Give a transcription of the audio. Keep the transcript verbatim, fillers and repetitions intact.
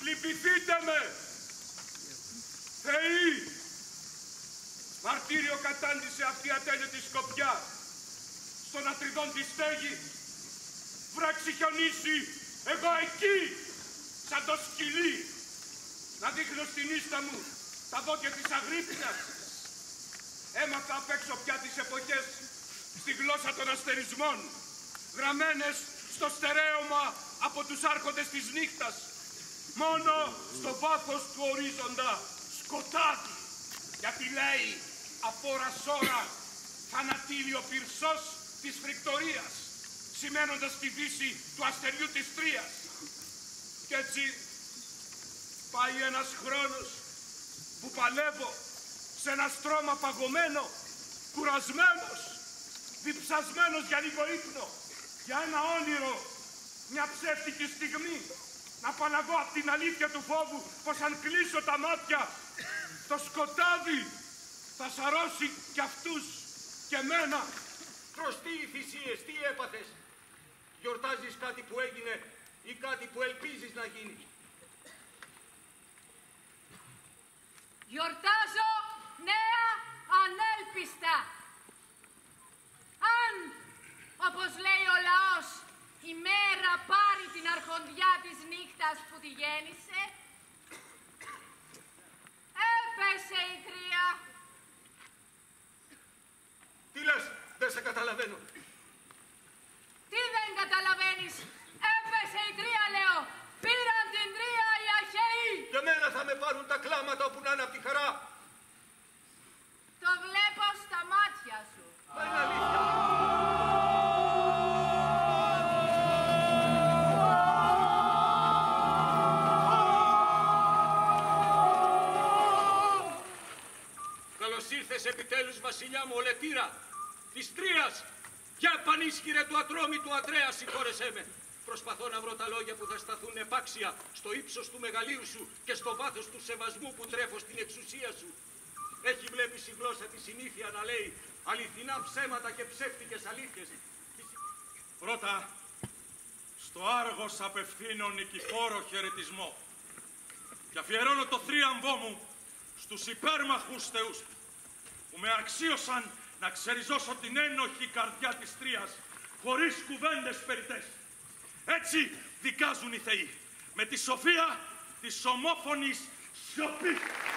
Λυπηθείτε με! Θεοί! Μαρτύριο κατάντησε αυτή η ατέλειωτη σκοπιά στον Ατριδόν τη στέγη. Βράξει χιονίσει, εγώ εκεί, σαν το σκυλί, να δείχνω στην ίστα μου τα δόντια της Αγρίπνιας. Έμαθα απ' έξω πια τις εποχές στη γλώσσα των αστερισμών, γραμμένες στο στερέωμα από τους άρχοντες της νύχτας. Μόνο στο βάθος του ορίζοντα σκοτάδι, γιατί λέει από ώρας ώρα θανατήλιο πυρσός της φρικτορίας, σημαίνοντας τη δύση του αστεριού της Τρίας. Κι έτσι πάει ένας χρόνος που παλεύω σε ένα στρώμα παγωμένο, κουρασμένος, διψασμένος για λίγο ύπνο, για ένα όνειρο, μια ψεύτικη στιγμή, να απαλλαγώ από την αλήθεια του φόβου πως αν κλείσω τα μάτια, το σκοτάδι θα σαρώσει κι αυτούς και μένα. Προς τι οι θυσίες, τι έπαθες? Γιορτάζεις κάτι που έγινε ή κάτι που ελπίζεις να γίνει? Γιορτάζω νέα ανέλπιστα. Αν, όπως λέει ο λαός, η μέρα πάρει την αρχοντιά της νύχτας που τη γέννησε, έπεσε η Τρία. Τι λες, δεν σε καταλαβαίνω. Τι δεν καταλαβαίνεις? Έπεσε η Τρία, λέω. Πήραν την Τρία οι Αχαιοί. Για μένα θα με πάρουν τα κλάματα όπου να είναι απ' τη χαρά. Το βλέπω στα μάτια σου. Μα είναι αλήθεια. Καλώς ήρθες επιτέλους, βασιλιά μου, ολετήρα της Τρίας. Για πανίσχυρε του ατρόμητου Ατρέα, συγχώρεσέ με. Προσπαθώ να βρω τα λόγια που θα σταθούν επάξια στο ύψος του μεγαλείου σου και στο βάθος του σεβασμού που τρέφω στην εξουσία σου. Έχει, βλέπεις, η γλώσσα τη συνήθεια να λέει αληθινά ψέματα και ψεύτικες αλήθειες. Πρώτα, στο Άργος απευθύνω νικηφόρο χαιρετισμό και αφιερώνω το θρίαμβό μου στους υπέρμαχους θεούς που με αξίωσαν να ξεριζώσω την ένοχη καρδιά της Τρίας χωρίς κουβέντες περιττές. Έτσι δικάζουν οι θεοί, με τη σοφία της ομόφωνης σιωπής.